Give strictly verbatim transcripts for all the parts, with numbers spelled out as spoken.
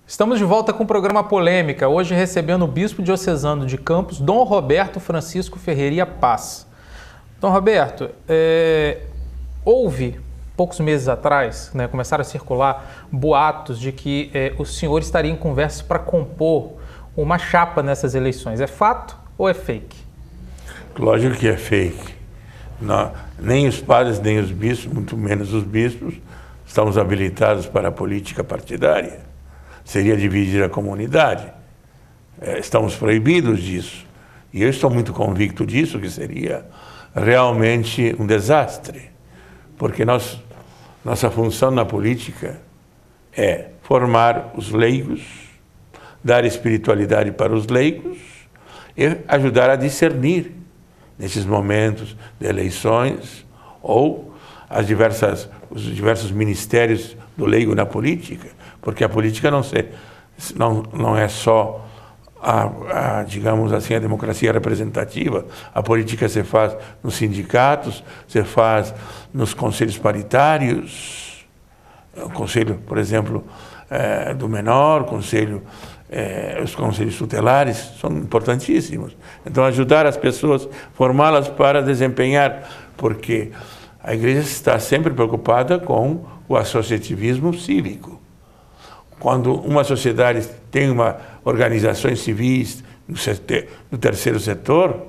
Estamos de volta com o programa Polêmica, hoje recebendo o bispo diocesano de Campos, Dom Roberto Francisco Ferreira Paz. Dom Roberto, é, houve, poucos meses atrás, né, começaram a circular boatos de que é, o senhor estaria em conversas para compor uma chapa nessas eleições. É fato ou é fake? Lógico que é fake. Não, nem os padres, nem os bispos, muito menos os bispos, estamos habilitados para a política partidária. Seria dividir a comunidade. É, estamos proibidos disso. E eu estou muito convicto disso, que seria realmente um desastre. Porque nós, nossa função na política é formar os leigos, dar espiritualidade para os leigos e ajudar a discernir nesses momentos de eleições ou as diversas, os diversos ministérios do leigo na política. Porque a política não, se, não, não é só, a, a, digamos assim, a democracia representativa. A política se faz nos sindicatos, se faz nos conselhos paritários, o conselho, por exemplo, é, do menor, conselho, é, os conselhos tutelares são importantíssimos. Então, ajudar as pessoas, formá-las para desempenhar, porque a igreja está sempre preocupada com o associativismo cívico. Quando uma sociedade tem uma organizações civis no, setor, no terceiro setor,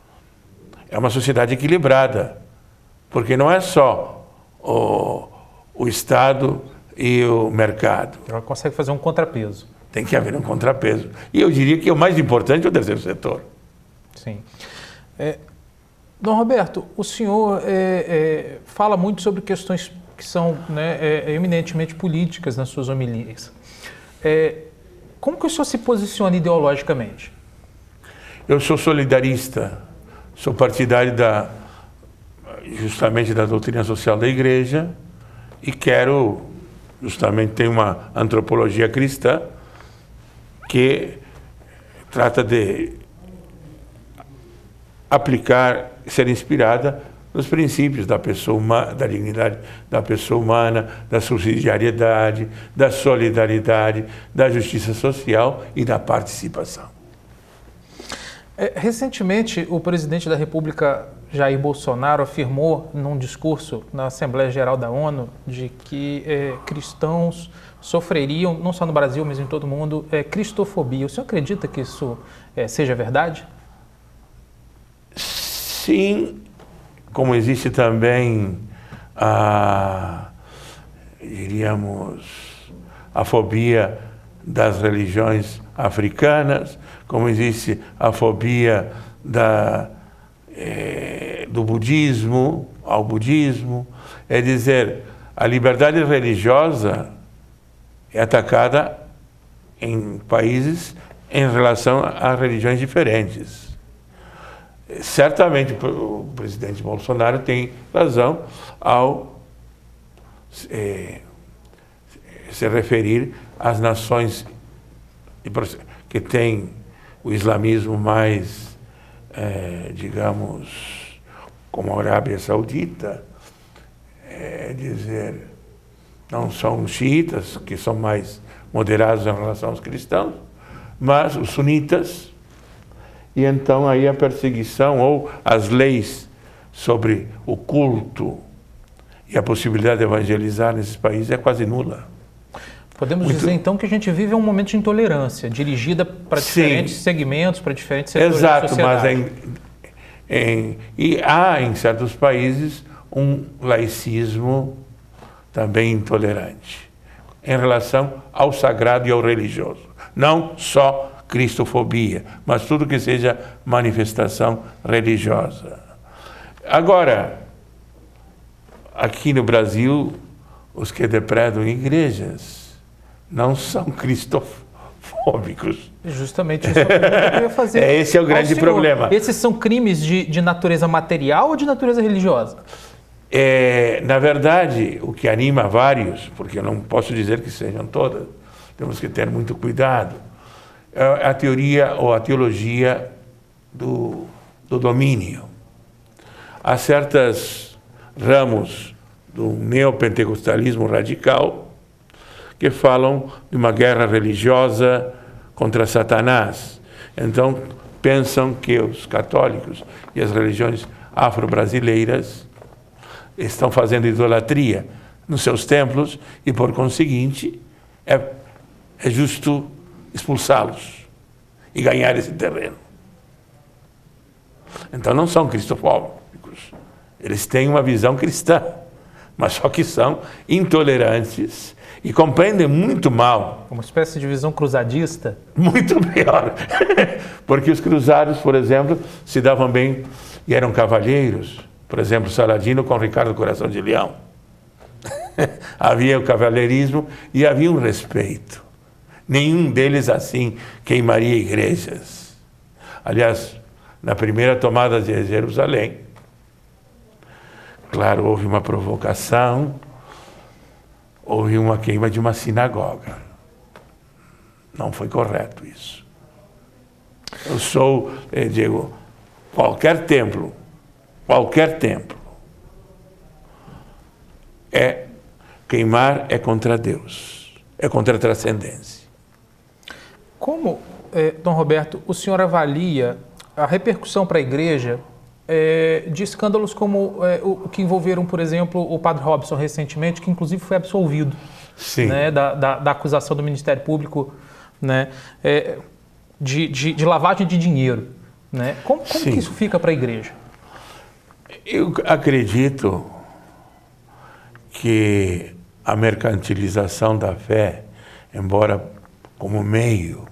é uma sociedade equilibrada, porque não é só o, o Estado e o mercado. Ela consegue fazer um contrapeso. Tem que haver um contrapeso. E eu diria que o mais importante é o terceiro setor. Sim. É, Dom Roberto, o senhor é, é, fala muito sobre questões que são né, é, eminentemente políticas nas suas homilias. É, como que o senhor se posiciona ideologicamente? Eu sou solidarista, sou partidário da, justamente da doutrina social da igreja e quero, justamente, tem uma antropologia cristã que trata de aplicar, ser inspirada nos princípios da pessoa humana, da dignidade da pessoa humana, da subsidiariedade, da solidariedade, da justiça social e da participação. É, recentemente, o presidente da República, Jair Bolsonaro, afirmou num discurso na Assembleia Geral da ONU de que é, cristãos sofreriam, não só no Brasil, mas em todo o mundo, é, cristofobia. O senhor acredita que isso é, seja verdade? Sim, como existe também a, diríamos, a fobia das religiões africanas, como existe a fobia da, eh, do budismo ao budismo. É dizer, a liberdade religiosa é atacada em países em relação a religiões diferentes. Certamente o presidente Bolsonaro tem razão ao eh, se referir às nações que têm o islamismo mais, eh, digamos, como a Arábia Saudita, é dizer, não são xiitas, que são mais moderados em relação aos cristãos, mas os sunitas. E então aí a perseguição ou as leis sobre o culto e a possibilidade de evangelizar nesses países é quase nula. Podemos Muito... dizer então que a gente vive um momento de intolerância, dirigida para diferentes Sim. segmentos, para diferentes setores Exato, da sociedade. Mas em, em, e há em certos países um laicismo também intolerante em relação ao sagrado e ao religioso. Não só cristofobia, mas tudo que seja manifestação religiosa. Agora, aqui no Brasil, os que depredam igrejas não são cristofóbicos. Justamente isso que eu ia fazer. É, esse é o grande senhor, problema. Esses são crimes de, de natureza material ou de natureza religiosa? É, na verdade, o que anima vários, porque eu não posso dizer que sejam todas, temos que ter muito cuidado, a teoria ou a teologia do, do domínio. Há certos ramos do neopentecostalismo radical que falam de uma guerra religiosa contra Satanás. Então, pensam que os católicos e as religiões afro-brasileiras estão fazendo idolatria nos seus templos e, por conseguinte, é, é justo expulsá-los e ganhar esse terreno. Então não são cristofóbicos, eles têm uma visão cristã, mas só que são intolerantes e compreendem muito mal. Uma espécie de visão cruzadista? Muito pior, porque os cruzados, por exemplo, se davam bem e eram cavalheiros, por exemplo, Saladino com Ricardo Coração de Leão. Havia o cavalheirismo e havia um respeito. Nenhum deles, assim, queimaria igrejas. Aliás, na primeira tomada de Jerusalém, claro, houve uma provocação, houve uma queima de uma sinagoga. Não foi correto isso. Eu sou, eu digo, qualquer templo, qualquer templo, é queimar é contra Deus, é contra a transcendência. Como, eh, Dom Roberto, o senhor avalia a repercussão para a igreja é, de escândalos como é, o que envolveram, por exemplo, o padre Robson recentemente, que inclusive foi absolvido, né, da, da, da acusação do Ministério Público, né, é, de, de, de lavagem de dinheiro, né? Como, como que isso fica para a igreja? Eu acredito que a mercantilização da fé, embora como meio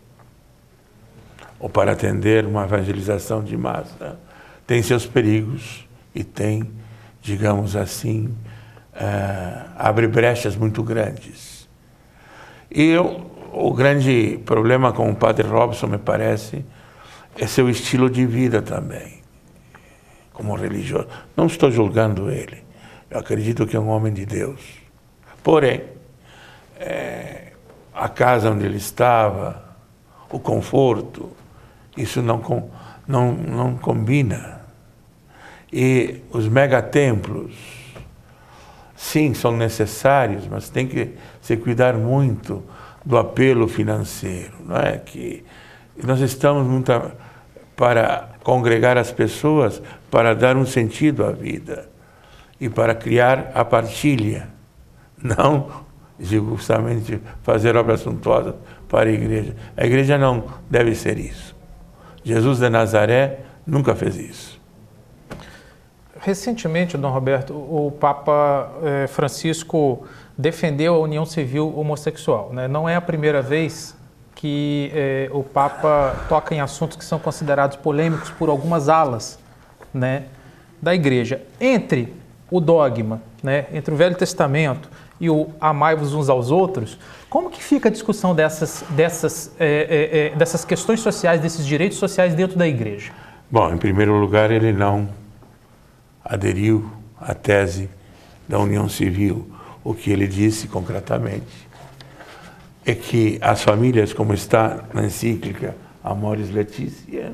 ou para atender uma evangelização de massa, tem seus perigos e tem, digamos assim, uh, abre brechas muito grandes. E eu, o grande problema com o padre Robson, me parece, é seu estilo de vida também, como religioso. Não estou julgando ele, eu acredito que é um homem de Deus. Porém, é, a casa onde ele estava, o conforto, isso não, não, não combina. E os megatemplos, sim, são necessários, mas tem que se cuidar muito do apelo financeiro, não é? Que nós estamos muito a, para congregar as pessoas, para dar um sentido à vida e para criar a partilha, não justamente fazer obras suntuosas para a igreja. A igreja não deve ser isso. Jesus de Nazaré nunca fez isso. Recentemente, Dom Roberto, o Papa eh, Francisco defendeu a união civil homossexual, né? Não é a primeira vez que eh, o Papa toca em assuntos que são considerados polêmicos por algumas alas, né, da igreja. Entre o dogma, né, entre o Velho Testamento e o amai-vos uns aos outros, como que fica a discussão dessas, dessas, é, é, dessas questões sociais, desses direitos sociais dentro da igreja? Bom, em primeiro lugar, ele não aderiu à tese da união civil. O que ele disse concretamente é que as famílias, como está na encíclica Amoris Laetitia,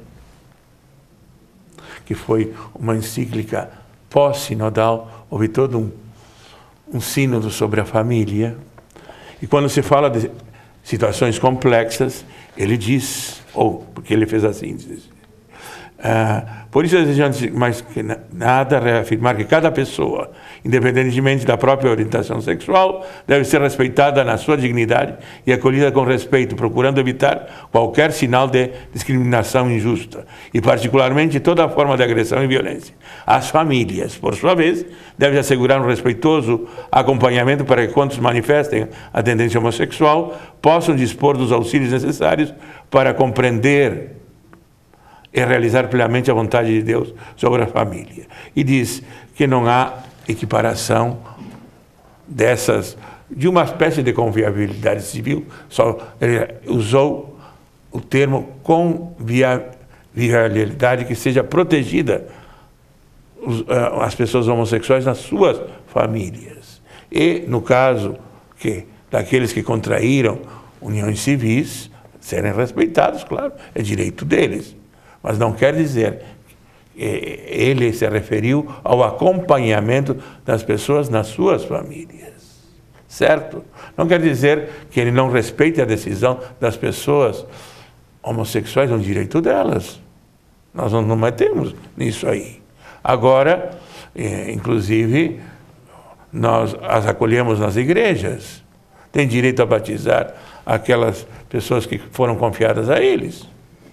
que foi uma encíclica pós-sinodal, houve todo um um sínodo sobre a família, e quando se fala de situações complexas, ele diz, ou porque ele fez a síntese, uh, por isso desejamos mais que nada reafirmar que cada pessoa, independentemente da própria orientação sexual, deve ser respeitada na sua dignidade e acolhida com respeito, procurando evitar qualquer sinal de discriminação injusta, e particularmente toda forma de agressão e violência. As famílias, por sua vez, devem assegurar um respeitoso acompanhamento para que quantos manifestem a tendência homossexual possam dispor dos auxílios necessários para compreender e realizar plenamente a vontade de Deus sobre a família. E diz que não há equiparação dessas, de uma espécie de conviabilidade civil, só ele usou o termo conviabilidade, que seja protegida os, as pessoas homossexuais nas suas famílias. E, no caso que daqueles que contraíram uniões civis, serem respeitados, claro, é direito deles. Mas não quer dizer que ele se referiu ao acompanhamento das pessoas nas suas famílias. certo? Não quer dizer que ele não respeite a decisão das pessoas homossexuais, é um direito delas. Nós não nos metemos nisso aí. Agora, eh, inclusive, nós as acolhemos nas igrejas. Tem direito a batizar aquelas pessoas que foram confiadas a eles.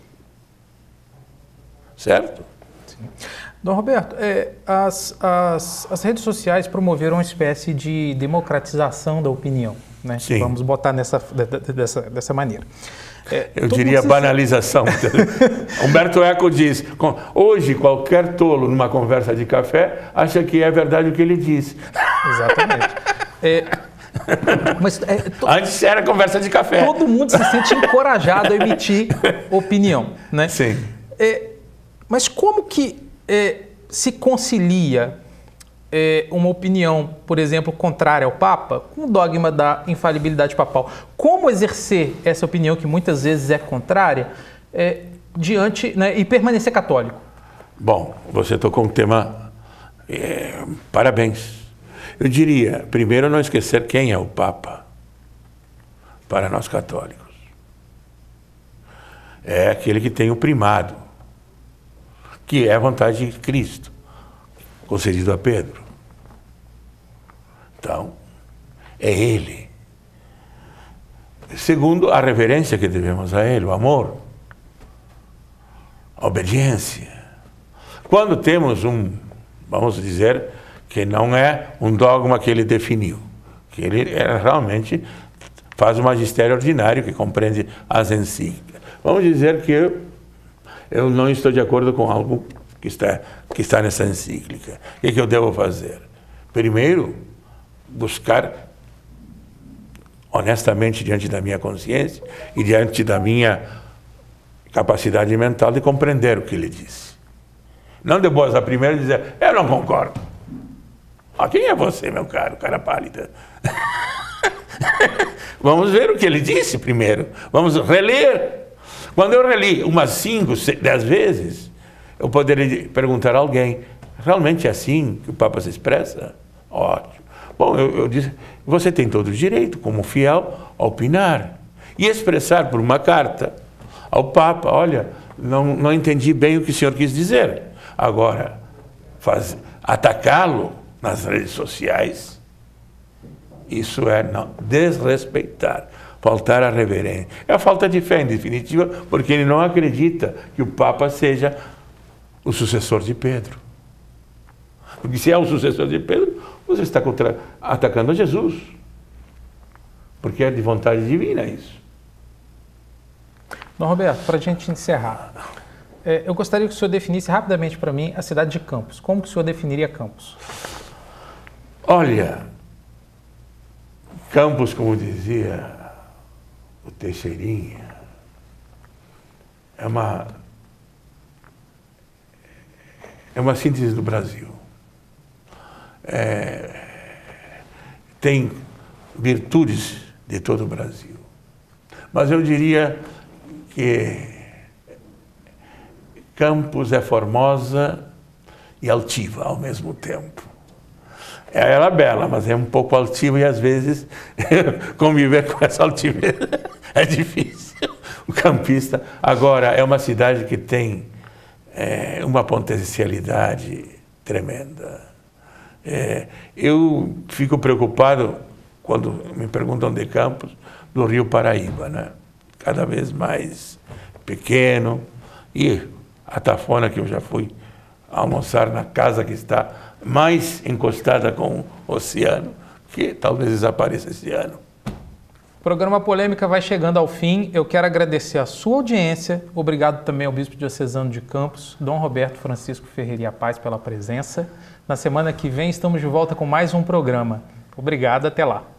Certo? Sim. Dom Roberto, é, as, as, as redes sociais promoveram uma espécie de democratização da opinião, né? Sim. Vamos botar nessa, dessa, dessa maneira. É, Eu diria banalização. Humberto Eco diz, hoje qualquer tolo numa conversa de café acha que é verdade o que ele diz. Exatamente. É, mas, é, to... Antes era conversa de café. Todo mundo se sente encorajado a emitir opinião, né? Sim. É, mas como que é, se concilia é, uma opinião, por exemplo, contrária ao Papa, com o dogma da infalibilidade papal? Como exercer essa opinião, que muitas vezes é contrária, é, diante, né, e permanecer católico? Bom, você tocou um tema... É, parabéns. Eu diria, primeiro, não esquecer quem é o Papa para nós católicos. É aquele que tem o primado, que é a vontade de Cristo, concedido a Pedro. Então, é Ele. Segundo, a reverência que devemos a Ele, o amor, a obediência. Quando temos um, vamos dizer, que não é um dogma que Ele definiu, que Ele é, realmente faz o magistério ordinário, que compreende as encíclicas. Vamos dizer que eu, eu não estou de acordo com algo que está, que está nessa encíclica. O que, que eu devo fazer? Primeiro, buscar honestamente diante da minha consciência e diante da minha capacidade mental de compreender o que ele disse. Não depois a primeira dizer, eu não concordo. Ah, quem é você, meu caro, cara pálida? Vamos ver o que ele disse primeiro. Vamos reler. Quando eu reli umas cinco, dez vezes, eu poderia perguntar a alguém, realmente é assim que o Papa se expressa? Ótimo. Bom, eu, eu disse, você tem todo o direito, como fiel, a opinar. E expressar por uma carta ao Papa, olha, não, não entendi bem o que o senhor quis dizer. Agora, atacá-lo nas redes sociais, isso é não, desrespeitar, faltar a reverência. É a falta de fé, em definitiva, porque ele não acredita que o Papa seja o sucessor de Pedro. Porque se é o sucessor de Pedro, você está contra, atacando a Jesus. Porque é de vontade divina isso. Dom Roberto, para a gente encerrar, é, eu gostaria que o senhor definisse rapidamente para mim a cidade de Campos. Como que o senhor definiria Campos? Olha, Campos, como dizia o Teixeirinha, é uma, é uma síntese do Brasil. É, tem virtudes de todo o Brasil. Mas eu diria que Campos é formosa e altiva ao mesmo tempo. Ela é bela, mas é um pouco altiva e às vezes conviver com essa altivez é difícil. O campista, agora, é uma cidade que tem é, uma potencialidade tremenda. É, eu fico preocupado quando me perguntam de Campos, do Rio Paraíba, né? Cada vez mais pequeno, e a Tafona, que eu já fui almoçar na casa que está mais encostada com o oceano, que talvez desapareça esse ano. O programa Polêmica vai chegando ao fim. Eu quero agradecer a sua audiência. Obrigado também ao Bispo Diocesano de Campos, Dom Roberto Francisco Ferreira Paz, pela presença. Na semana que vem estamos de volta com mais um programa. Obrigado, até lá.